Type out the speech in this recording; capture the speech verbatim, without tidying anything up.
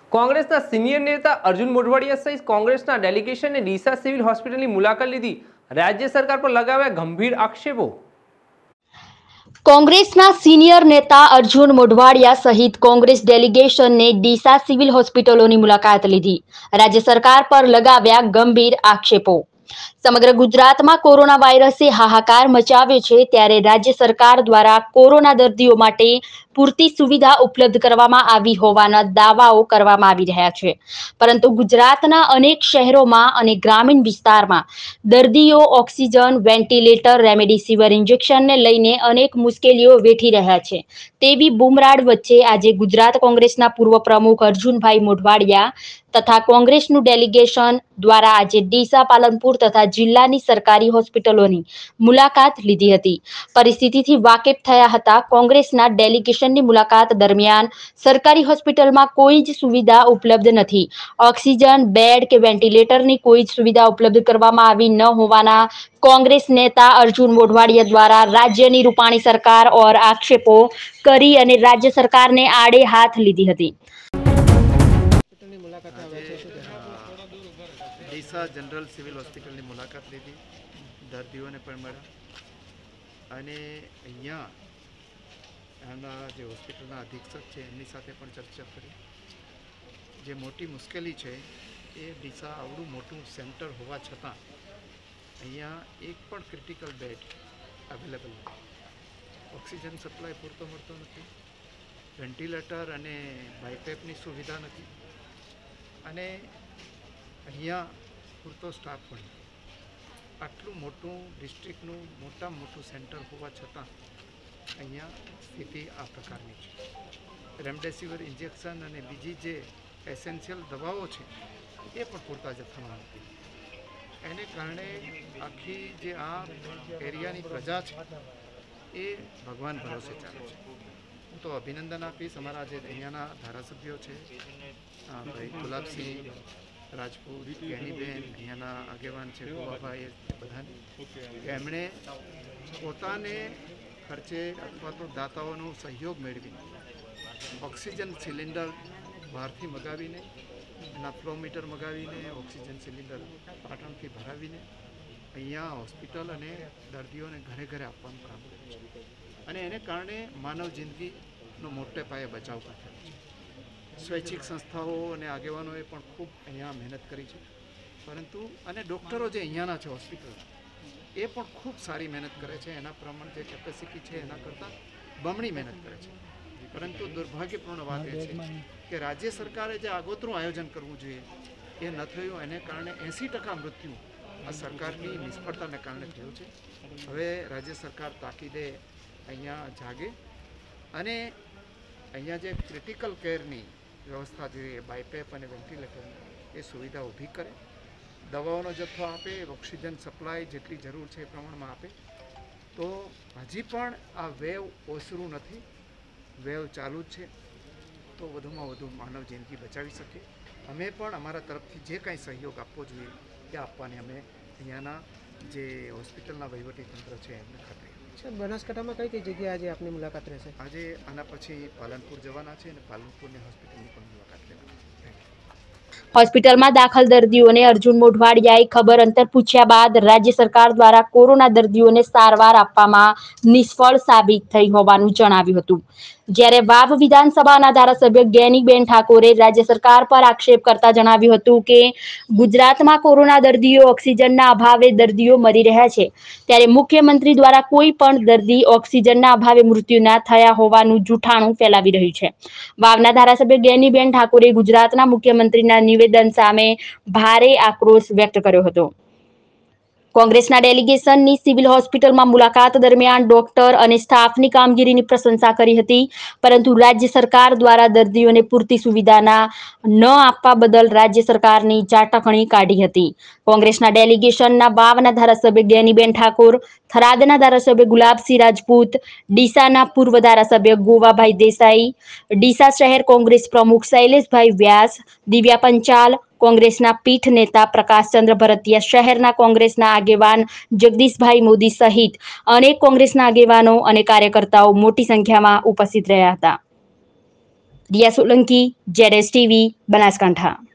કોંગ્રેસના સિનિયર નેતા અર્જુન મોઢવાડિયા સહિત કોંગ્રેસના ડેલિગેશને ડીસા સિવિલ હોસ્પિટલની મુલાકાત લીધી। રાજ્ય સરકાર પર લગાવ્યા ગંભીર આક્ષેપો। કોંગ્રેસના સિનિયર નેતા અર્જુન મોઢવાડિયા સહિત કોંગ્રેસ ડેલિગેશને ડીસા સિવિલ હોસ્પિટલોની મુલાકાત લીધી। રાજ્ય સરકાર પર લગાવ્યા ગંભીર આક્ષેપો। સમગ્ર ગુજરાતમાં કોરોના વાયરસે હાહાકાર મચાવ્યો છે, ત્યારે રાજ્ય સરકાર દ્વારા કોરોના દર્દીઓ માટે પૂરતી સુવિધા ઉપલબ્ધ કરવામાં આવી હોવાના દાવાઓ કરવામાં આવી રહ્યા છે, પરંતુ ગુજરાતના અનેક શહેરોમાં અને ગ્રામીણ વિસ્તારમાં દર્દીઓ ઓક્સિજન, વેન્ટિલેટર, રેમડેસિવિર ઇન્જેક્શનને લઈને અનેક મુશ્કેલીઓ વેઠી રહ્યા છે। તેવી બુમરાડ વચ્ચે આજે ગુજરાત કોંગ્રેસના પૂર્વ પ્રમુખ અર્જુનભાઈ મોઢવાડિયા તથા કોંગ્રેસનું ડેલિગેશન દ્વારા આજે ડીસા, પાલનપુર તથા જિલ્લાની સરકારી હોસ્પિટલોની મુલાકાત લીધી હતી। પરિસ્થિતિથી વાકેફ થયા હતા। કોંગ્રેસના ડેલિગેશનની મુલાકાત દરમિયાન સરકારી હોસ્પિટલમાં કોઈ જ સુવિધા ઉપલબ્ધ નથી। ઓક્સિજન, બેડ કે વેન્ટિલેટરની કોઈ જ સુવિધા ઉપલબ્ધ કરવામાં આવી ન હોવાના કોંગ્રેસ નેતા અર્જુન મોઢવાડિયા દ્વારા રાજ્યની રૂપાણી સરકાર ઓર આક્ષેપો કરી અને રાજ્ય સરકારને આડે હાથ લીધી હતી। ડીસા જનરલ સિવિલ હોસ્પિટલની મુલાકાત લીધી, દર્દીઓને પણ મળ્યા અને અહીંયા એમના જે હોસ્પિટલના અધિક્ષક છે એમની સાથે પણ ચર્ચા કરી। જે મોટી મુશ્કેલી છે એ ડીસા આવડું મોટું સેન્ટર હોવા છતાં અહીંયા એક પણ ક્રિટિકલ બેડ અવેલેબલ નથી, ઓક્સિજન સપ્લાય પૂરતો મળતો નથી, વેન્ટિલેટર અને બાયપેપની સુવિધા નથી અને અહીંયા પૂરતો સ્ટાફ પણ નથી। આટલું મોટું ડિસ્ટ્રિક્ટનું મોટામાં મોટું સેન્ટર હોવા છતાં અહીંયા સ્થિતિ આ પ્રકારની છે। રેમડેસિવિર ઇન્જેક્શન અને બીજી જે એસેન્શિયલ દવાઓ છે એ પણ પૂરતા જથ્થામાં નથી। એને કારણે આખી જે આ એરિયાની પ્રજા છે એ ભગવાન ભરોસે ચાલે છે। હું તો અભિનંદન આપીશ અમારા જે અહીંયાના ધારાસભ્યો છે, ભાઈ ગુલાબસિંહ રાજપૂત, ગેનીબેન, અહીંયાના આગેવાન છે ગોવાભાઈ, બધાને એમણે પોતાને ખર્ચે અથવા તો દાતાઓનો સહયોગ મેળવીને ઓક્સિજન સિલિન્ડર બહારથી મગાવીને, એના ફ્લોમીટર મગાવીને, ઓક્સિજન સિલિન્ડર પાટણથી ભરાવીને અહીંયા હોસ્પિટલ અને દર્દીઓને ઘરે ઘરે આપવાનું કામ કર્યું છે અને એને કારણે માનવ જિંદગીનો મોટે પાયે બચાવ થયો છે। સ્વૈચ્છિક સંસ્થાઓ અને આગેવાનોએ પણ ખૂબ અહીંયા મહેનત કરી છે, પરંતુ અને ડૉક્ટરો જે અહીંયાના છે હોસ્પિટલ એ પણ ખૂબ સારી મહેનત કરે છે, એના પ્રમાણે જે કેપેસિટી છે એના કરતાં બમણી મહેનત કરે છે। પરંતુ દુર્ભાગ્યપૂર્ણ વાત એ છે કે રાજ્ય સરકારે જે આગોતરું આયોજન કરવું જોઈએ એ ન થયું, એને કારણે એંસી ટકા મૃત્યુ આ સરકારની નિષ્ફળતાને કારણે થયું છે। હવે રાજ્ય સરકાર તાકીદે અહીંયા જાગે અને અહીંયા જે ક્રિટિકલ કેરની વ્યવસ્થા જોઈએ, બાયપેપ અને વેન્ટિલેટરની એ સુવિધા ઊભી કરે, દવાઓનો જથ્થો આપે, ઓક્સિજન સપ્લાય જેટલી જરૂર છે એ પ્રમાણમાં આપે, તો હજી પણ આ વેવ ઓસરું નથી, વેવ ચાલુ જ છે, તો વધુમાં વધુ માનવ જિંદગી બચાવી શકીએ। અમે પણ અમારા તરફથી જે કાંઈ સહયોગ આપવો જોઈએ એ આપવાની અમે અહીંયાના જે હોસ્પિટલના વહીવટીતંત્ર છે એમને ખાતરી આપી છે। બનાસકાંઠામાં કઈ કઈ જગ્યાએ આજે આપની મુલાકાત રહેશે? આજે આના પછી પાલનપુર જવાના છે અને પાલનપુરની હોસ્પિટલની પણ મુલાકાત લેવાના છે। હોસ્પિટલમાં દાખલ દર્દીઓને અર્જુન મોઢવાડિયાએ ખબર અંતર પૂછ્યા બાદ રાજ્ય સરકાર દ્વારા કોરોના દર્દીઓને સારવાર આપવામાં નિષ્ફળ સાબિત થઈ હોવાનું જણાવ્યું હતું। જ્યારે વાવ વિધાનસભાના ધારાસભ્ય ગેનીબેન ઠાકોરે રાજ્ય સરકાર પર આક્ષેપ કરતા જણાવ્યું હતું કે ગુજરાતમાં કોરોના દર્દીઓ ઓક્સિજનના અભાવે દર્દીઓ મરી રહ્યા છે, ત્યારે મુખ્યમંત્રી દ્વારા કોઈ પણ દર્દી ઓક્સિજનના અભાવે મૃત્યુના થયા હોવાનું જૂઠાણું ફેલાવી રહ્યું છે। વાવના ધારાસભ્ય ગેનીબેન ઠાકોરે ગુજરાતના મુખ્યમંત્રીના નિવેદન સામે ભારે આક્રોશ વ્યક્ત કર્યો હતો। કોંગ્રેસના ડેલિગેશનની સિવિલ હોસ્પિટલમાં મુલાકાત દરમિયાન ડોક્ટર અને સ્ટાફની કામગીરીની પ્રશંસા કરી હતી, પરંતુ રાજ્ય સરકાર દ્વારા દર્દીઓને પૂરતી સુવિધાના ન આપવા બદલ રાજ્ય સરકારની ચાટકણી કાઢી હતી। કોંગ્રેસના ડેલિગેશનના વાવના ધારાસભ્ય ગેનીબેન ઠાકોર, થરાદના ધારાસભ્ય ગુલાબસિંહ રાજપૂત, ડીસાના પૂર્વ ધારાસભ્ય ગોવાભાઈ દેસાઈ, ડીસા શહેર કોંગ્રેસ પ્રમુખ શૈલેષભાઈ વ્યાસ, દિવ્યા પંચાલ, કોંગ્રેસના પીઠ નેતા પ્રકાશચંદ્ર ભરતિયા, શહેરના કોંગ્રેસના આગેવાન જગદીશભાઈ મોદી સહિત અનેક કોંગ્રેસના આગેવાનો અને કાર્યકર્તાઓ મોટી સંખ્યામાં ઉપસ્થિત રહ્યા હતા। Riya Solanki, ZS TV, Banaskantha.